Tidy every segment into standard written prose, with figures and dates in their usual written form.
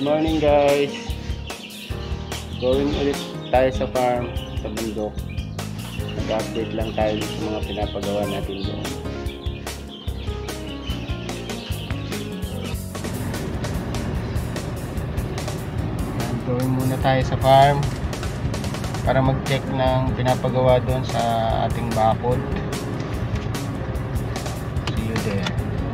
Morning guys, going ulit tayo sa farm sa bundok. Nag-update lang tayo sa mga pinapagawa natin doon. Going muna tayo sa farm para mag-check ng pinapagawa doon sa ating bakod. See you there.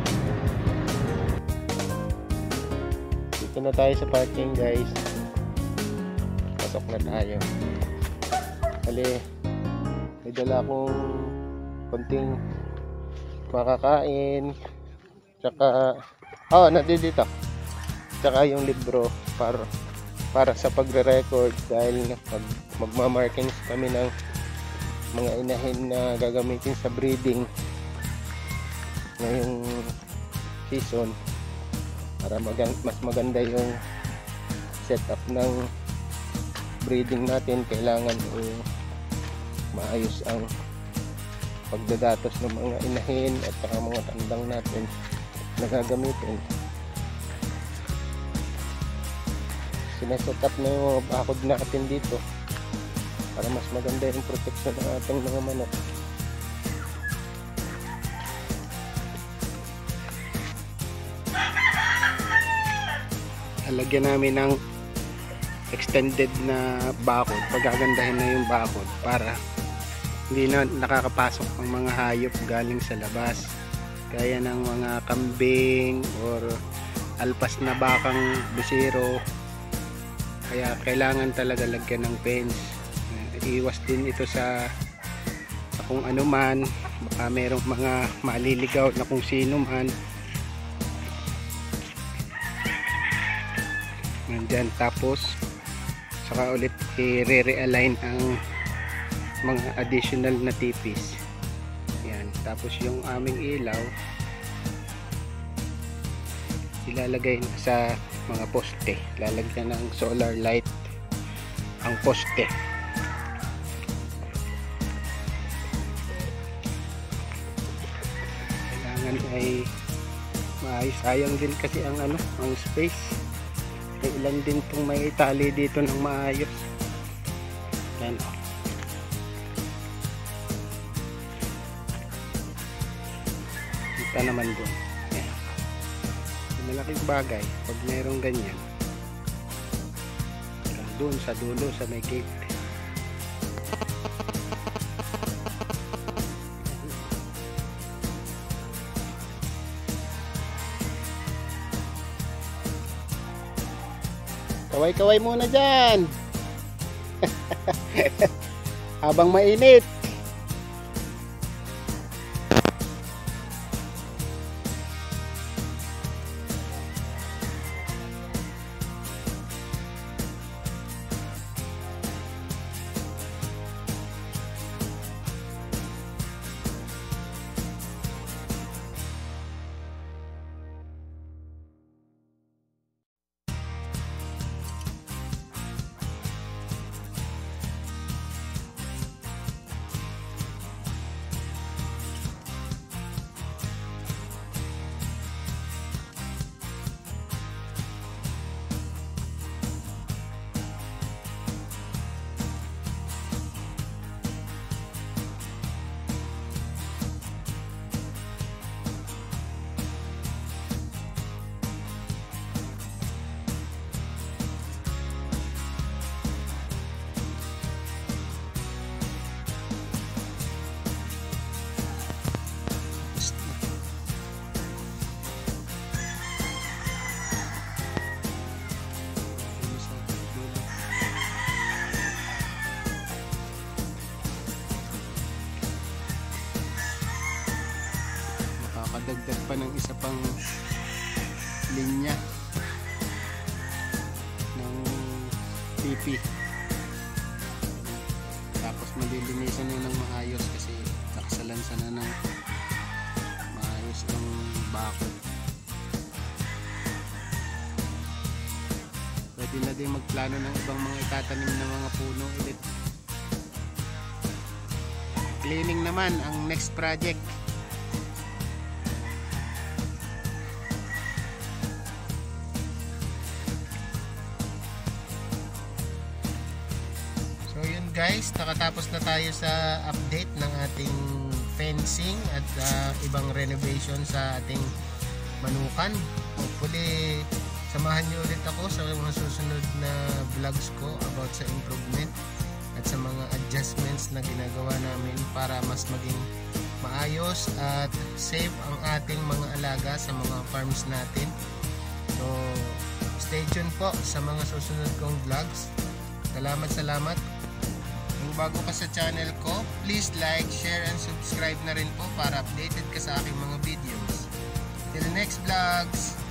Dito na tayo sa parking guys. Pasok na tayo. Hali, may dala akong konting makakain. Tsaka, nandito. Tsaka yung libro para sa pagre-record dahil magmamarkings kami ng mga inahin na gagamitin sa breeding ngayong season para mas maganda yung setup ng breeding natin. Kailangan maayos ang pagdadatos ng mga inahin at saka mga tandang natin na gagamitin. Sineset up na yung mga bakod natin dito para mas maganda yung protection ng ating mga manok. Halagyan namin ng extended na bakod, pagagandahin na yung bakod para hindi na nakakapasok ang mga hayop galing sa labas gaya ng mga kambing or alpas na bakang busiro. Kaya kailangan talaga lagyan ng fence. Iwas din ito sa kung ano man, baka merong mga maliligaw na kung sino man. Nandyan, tapos saka ulit i-re-realign ang mga additional na tipis. Yan, tapos yung aming ilaw ilalagay sa mga poste, lalagyan ng solar light ang poste. Kailangan ay maayos, sayang din kasi ang ang space. May ilan din pong may itali dito ng maayos. Yan. Kita naman doon. Malaking bagay pag mayroong ganyan doon sa dulo sa may gate. Kaway-kaway muna dyan habang mainit. Makakadagdag pa ng isa pang linya ng pipi. Tapos malilinisan nyo ng maayos kasi nakasalansa na ng maayos ng bakod. Pwede na din magplano ng ibang mga itatanim na mga puno ulit. Cleaning naman ang next project. guys, nakatapos na tayo sa update ng ating fencing at ibang renovation sa ating manukan. Hopefully samahan niyo ulit ako sa mga susunod na vlogs ko about sa improvement at sa mga adjustments na ginagawa namin para mas maging maayos at safe ang ating mga alaga sa mga farms natin. So stay tuned po sa mga susunod kong vlogs. Salamat. Kung bago ka sa channel ko, please like, share and subscribe na rin po para updated ka sa aking mga videos. Till next vlogs!